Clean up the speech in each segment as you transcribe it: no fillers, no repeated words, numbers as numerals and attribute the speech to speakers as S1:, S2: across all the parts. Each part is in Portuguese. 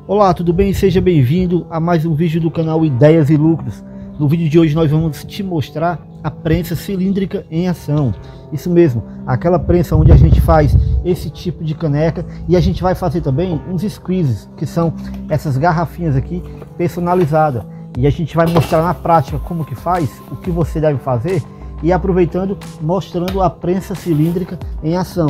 S1: Olá, tudo bem? Seja bem-vindo a mais um vídeo do canal Ideias e Lucros. No vídeo de hoje nós vamos te mostrar a prensa cilíndrica em ação. Isso mesmo, aquela prensa onde a gente faz esse tipo de caneca, e a gente vai fazer também uns squeezes, que são essas garrafinhas aqui personalizadas. E a gente vai mostrar na prática como que faz, o que você deve fazer, e aproveitando, mostrando a prensa cilíndrica em ação.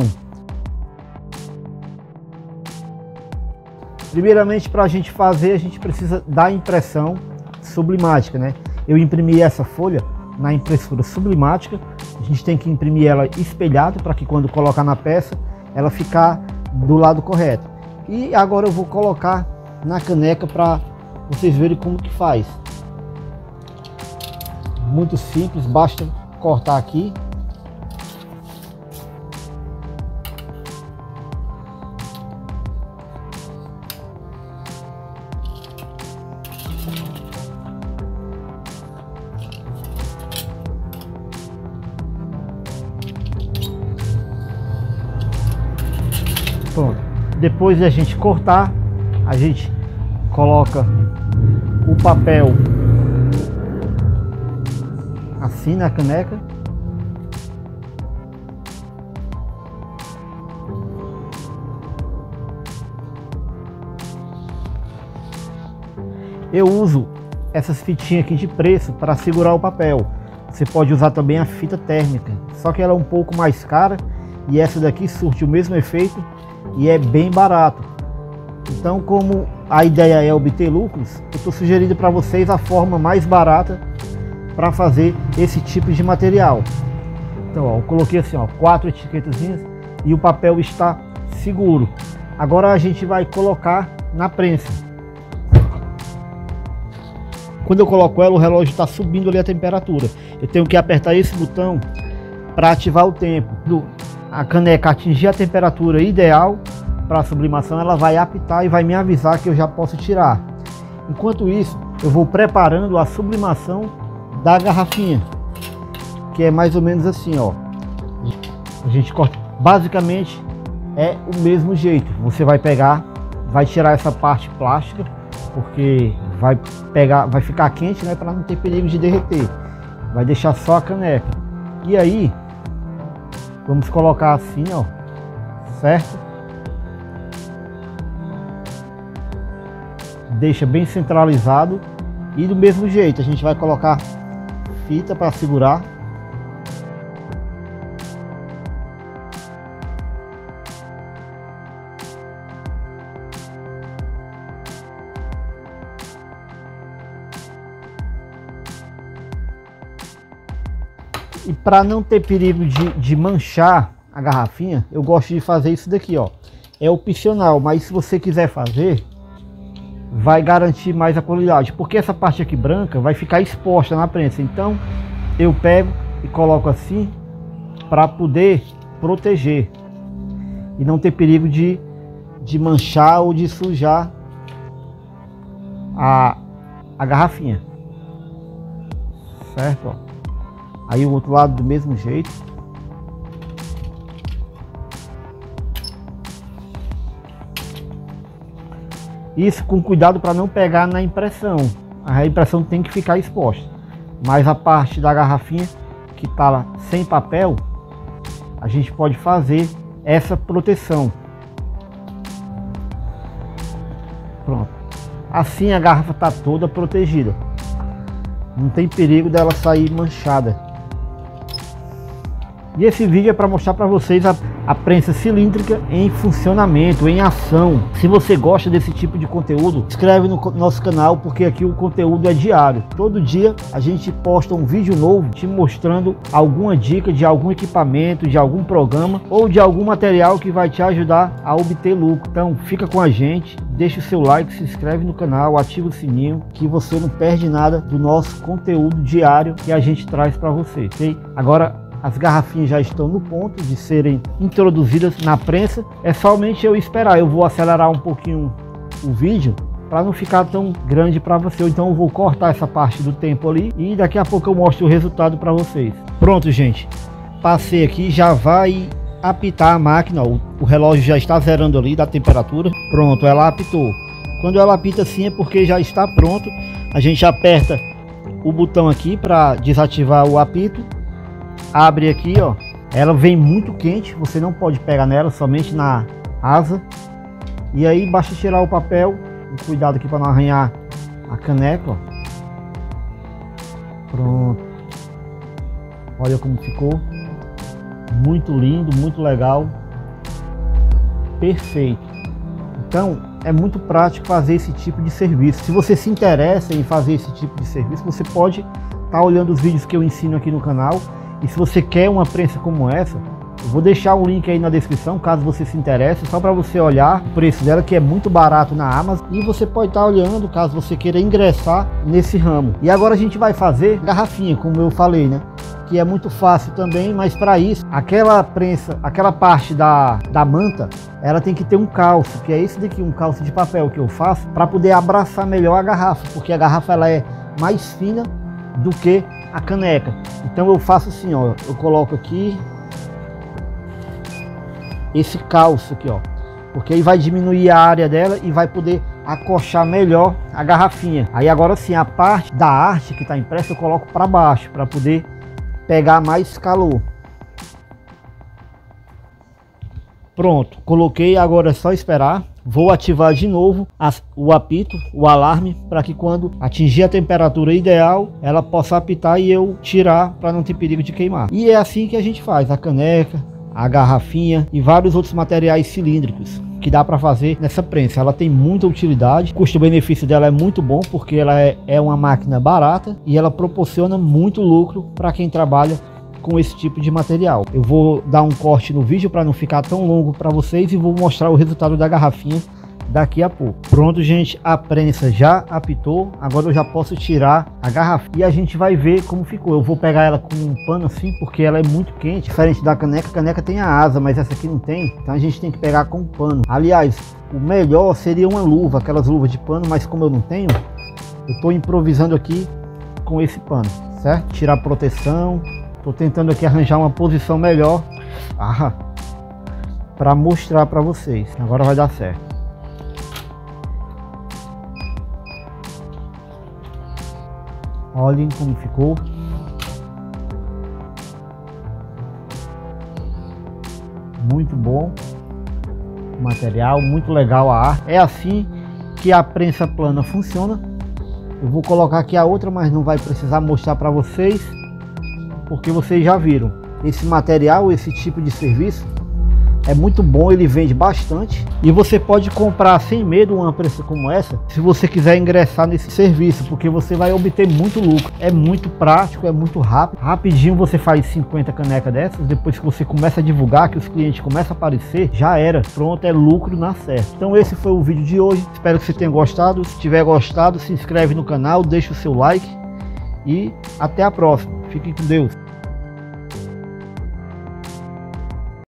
S1: Primeiramente, para a gente fazer, a gente precisa da impressão sublimática, né? Eu imprimi essa folha na impressora sublimática. A gente tem que imprimir ela espelhada para que quando colocar na peça ela ficar do lado correto. E agora eu vou colocar na caneca para vocês verem como que faz. Muito simples, basta cortar aqui. Pronto. Depois de a gente cortar, a gente coloca o papel assim na caneca. Eu uso essas fitinhas aqui de preço para segurar o papel. Você pode usar também a fita térmica, só que ela é um pouco mais cara, e essa daqui surte o mesmo efeito e é bem barato. Então, como a ideia é obter lucros, eu estou sugerindo para vocês a forma mais barata para fazer esse tipo de material. Então, ó, eu coloquei assim, ó, 4 etiquetazinhas e o papel está seguro. Agora a gente vai colocar na prensa. Quando eu coloco ela, o relógio está subindo ali a temperatura. Eu tenho que apertar esse botão para ativar o tempo. A caneca atingir a temperatura ideal para a sublimação, ela vai apitar e vai me avisar que eu já posso tirar. Enquanto isso, eu vou preparando a sublimação da garrafinha, que é mais ou menos assim, ó. A gente corta, basicamente é o mesmo jeito. Você vai pegar, vai tirar essa parte plástica, porque vai ficar quente, né, para não ter perigo de derreter. Vai deixar só a caneca. E aí vamos colocar assim, ó, certo? Deixa bem centralizado. E do mesmo jeito, a gente vai colocar fita para segurar. E para não ter perigo de manchar a garrafinha, eu gosto de fazer isso daqui, ó. É opcional, mas se você quiser fazer, vai garantir mais a qualidade, porque essa parte aqui branca vai ficar exposta na prensa. Então eu pego e coloco assim para poder proteger e não ter perigo de manchar ou de sujar a garrafinha, certo? Ó. Aí o outro lado do mesmo jeito. Isso com cuidado para não pegar na impressão. A impressão tem que ficar exposta. Mas a parte da garrafinha que está lá sem papel, a gente pode fazer essa proteção. Pronto. Assim a garrafa está toda protegida. Não tem perigo dela sair manchada. E esse vídeo é para mostrar para vocês a prensa cilíndrica em funcionamento, em ação. Se você gosta desse tipo de conteúdo, se inscreve no nosso canal, porque aqui o conteúdo é diário. Todo dia a gente posta um vídeo novo te mostrando alguma dica de algum equipamento, de algum programa ou de algum material que vai te ajudar a obter lucro. Então fica com a gente, deixa o seu like, se inscreve no canal, ativa o sininho, que você não perde nada do nosso conteúdo diário que a gente traz para você, ok? Agora as garrafinhas já estão no ponto de serem introduzidas na prensa. É somente eu esperar. Eu vou acelerar um pouquinho o vídeo para não ficar tão grande para você. Então eu vou cortar essa parte do tempo ali e daqui a pouco eu mostro o resultado para vocês. Pronto, gente. Passei aqui, já vai apitar a máquina. O relógio já está zerando ali da temperatura. Pronto, ela apitou. Quando ela apita assim é porque já está pronto. A gente aperta o botão aqui para desativar o apito. Abre aqui, ó. Ela vem muito quente, você não pode pegar nela, somente na asa. E aí basta tirar o papel. Cuidado aqui para não arranhar a caneca, ó. Pronto. Olha como ficou. Muito lindo, muito legal. Perfeito. Então é muito prático fazer esse tipo de serviço. Se você se interessa em fazer esse tipo de serviço, você pode estar olhando os vídeos que eu ensino aqui no canal. E se você quer uma prensa como essa, eu vou deixar o link aí na descrição, caso você se interesse, só para você olhar o preço dela, que é muito barato na Amazon. E você pode estar olhando, caso você queira ingressar nesse ramo. E agora a gente vai fazer garrafinha, como eu falei, né? Que é muito fácil também, mas para isso, aquela prensa, aquela parte da manta, ela tem que ter um calço, que é esse daqui, um calço de papel que eu faço, para poder abraçar melhor a garrafa, porque a garrafa ela é mais fina do que a caneca. Então eu faço assim, ó, eu coloco aqui esse calço aqui, ó, porque aí vai diminuir a área dela e vai poder acochar melhor a garrafinha. Aí agora sim, a parte da arte que está impressa eu coloco para baixo, para poder pegar mais calor. Pronto, coloquei, agora é só esperar. Vou ativar de novo o apito, o alarme, para que quando atingir a temperatura ideal, ela possa apitar e eu tirar, para não ter perigo de queimar. E é assim que a gente faz a caneca, a garrafinha e vários outros materiais cilíndricos que dá para fazer nessa prensa. Ela tem muita utilidade, o custo-benefício dela é muito bom, porque ela é uma máquina barata e ela proporciona muito lucro para quem trabalha com esse tipo de material. Eu vou dar um corte no vídeo para não ficar tão longo para vocês e vou mostrar o resultado da garrafinha daqui a pouco. Pronto, gente, a prensa já apitou. Agora eu já posso tirar a garrafa e a gente vai ver como ficou. Eu vou pegar ela com um pano assim, porque ela é muito quente, diferente da caneca. A caneca tem a asa, mas essa aqui não tem, então a gente tem que pegar com um pano. Aliás, o melhor seria uma luva, aquelas luvas de pano, mas como eu não tenho, eu estou improvisando aqui com esse pano, certo? Tirar a proteção. Estou tentando aqui arranjar uma posição melhor para mostrar para vocês. Agora vai dar certo. Olhem como ficou. Muito bom o material, muito legal a arte. É assim que a prensa plana funciona. Eu vou colocar aqui a outra, mas não vai precisar mostrar para vocês, porque vocês já viram. Esse material, esse tipo de serviço é muito bom, ele vende bastante e você pode comprar sem medo uma prensa como essa, se você quiser ingressar nesse serviço, porque você vai obter muito lucro. É muito prático, é muito rápido, rapidinho você faz 50 canecas dessas. Depois que você começa a divulgar, que os clientes começam a aparecer, já era, pronto, é lucro na certa. Então esse foi o vídeo de hoje, espero que você tenha gostado. Se tiver gostado, se inscreve no canal, deixa o seu like e até a próxima. Fiquem com Deus.